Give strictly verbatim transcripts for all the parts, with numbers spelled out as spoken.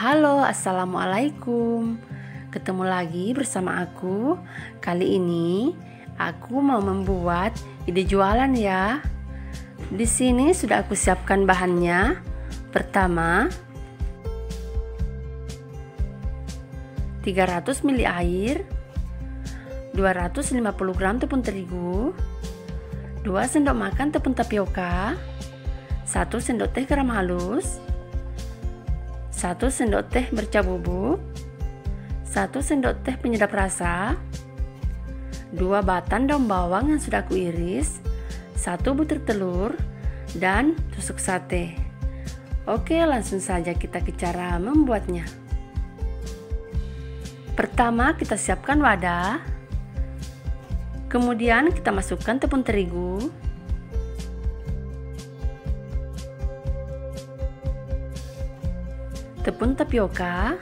Halo, assalamualaikum. Ketemu lagi bersama aku. Kali ini aku mau membuat ide jualan ya. Di sini sudah aku siapkan bahannya. Pertama, tiga ratus mililiter air, dua ratus lima puluh gram tepung terigu, dua sendok makan tepung tapioka, satu sendok teh garam halus, satu sendok teh merica bubuk, satu sendok teh penyedap rasa, dua batang daun bawang yang sudah aku iris, satu butir telur, dan tusuk sate. Oke, langsung saja kita ke cara membuatnya. Pertama, kita siapkan wadah. Kemudian kita masukkan tepung terigu, tepung tapioka,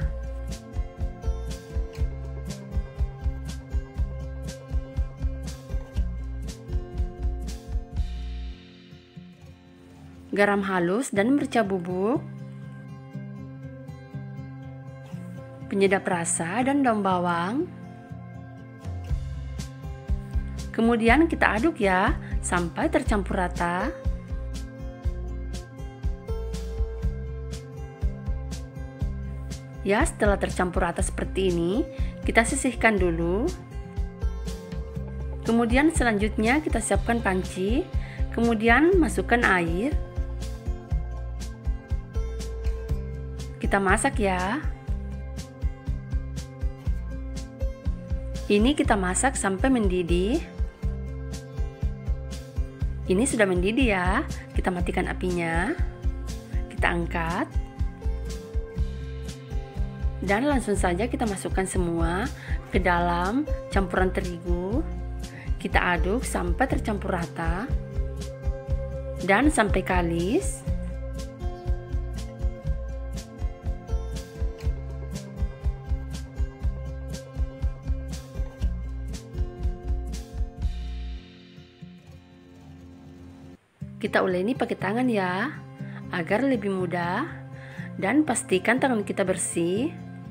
garam halus dan merica bubuk, penyedap rasa dan daun bawang. Kemudian kita aduk ya sampai tercampur rata. Ya, setelah tercampur rata seperti ini, kita sisihkan dulu. Kemudian selanjutnya kita siapkan panci, kemudian masukkan air. Kita masak ya. Ini kita masak sampai mendidih. Ini sudah mendidih ya. Kita matikan apinya. Kita angkat. Dan langsung saja kita masukkan semua ke dalam campuran terigu. Kita aduk sampai tercampur rata dan sampai kalis. Kita uleni pakai tangan ya, agar lebih mudah, dan pastikan tangan kita bersih.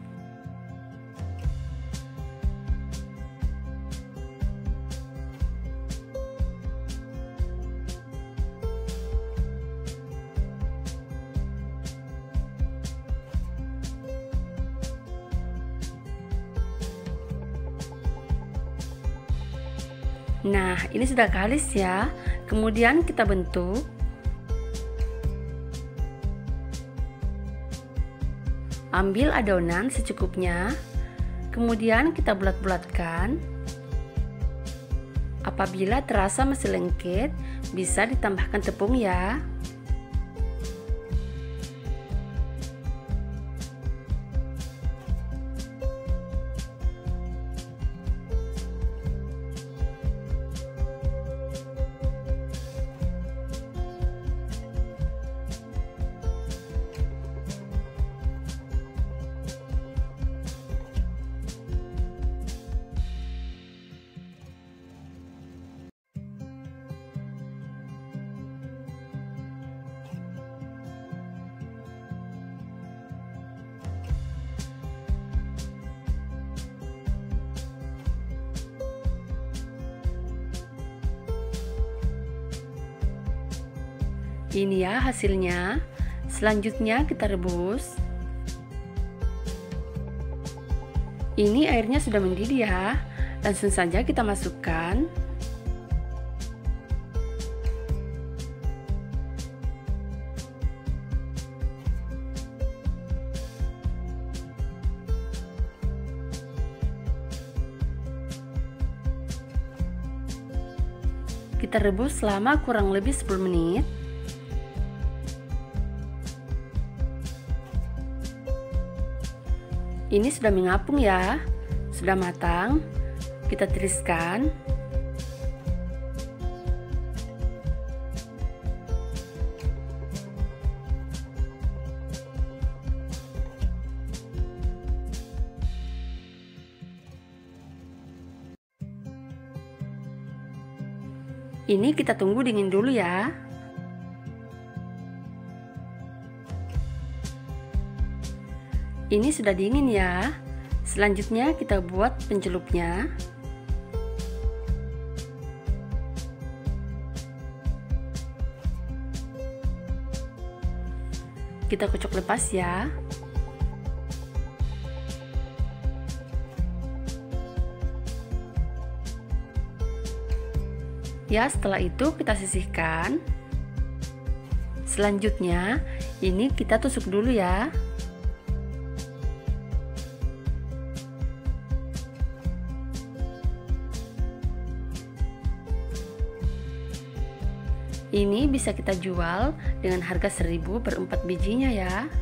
Nah, ini sudah kalis ya. Kemudian kita bentuk. Ambil adonan secukupnya. Kemudian kita bulat-bulatkan. Apabila terasa masih lengket, bisa ditambahkan tepung ya. Ini ya hasilnya. Selanjutnya kita rebus. Ini airnya sudah mendidih ya. Langsung saja kita masukkan. Kita rebus selama kurang lebih sepuluh menit. Ini sudah mengapung ya, sudah matang. Kita tiriskan. Ini kita tunggu dingin dulu ya. Ini sudah dingin ya. Selanjutnya kita buat pencelupnya. Kita kocok lepas ya. Ya, setelah itu kita sisihkan. Selanjutnya, ini kita tusuk dulu ya. Ini bisa kita jual dengan harga seribu per empat bijinya ya.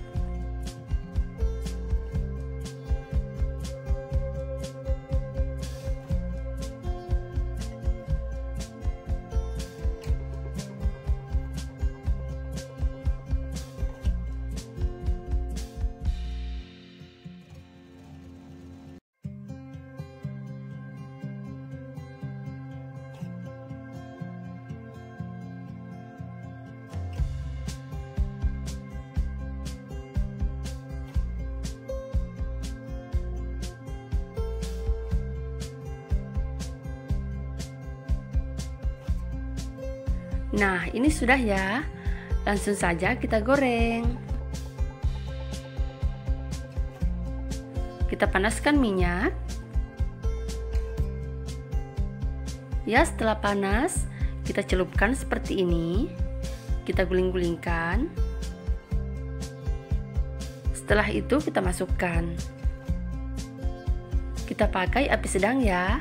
Nah, ini sudah ya. Langsung saja kita goreng. Kita panaskan minyak. Ya, setelah panas, kita celupkan seperti ini. Kita guling-gulingkan. Setelah itu kita masukkan. Kita pakai api sedang ya.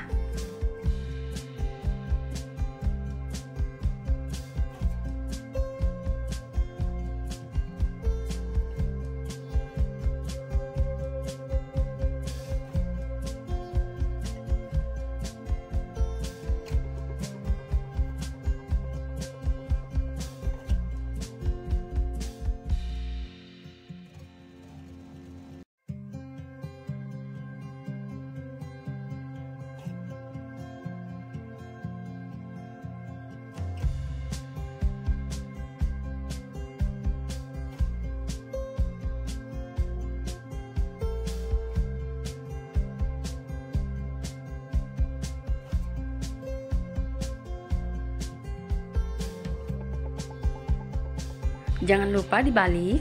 Jangan lupa dibalik.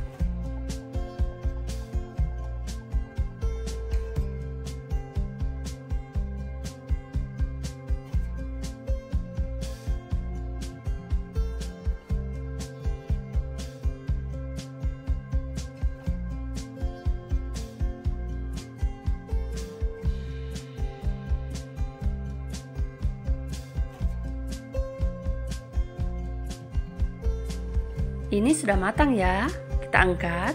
Ini sudah matang ya, kita angkat.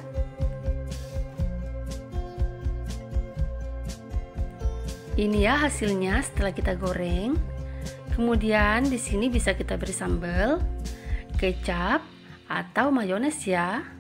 Ini ya hasilnya setelah kita goreng. Kemudian di sini bisa kita beri sambal, kecap, atau mayones ya.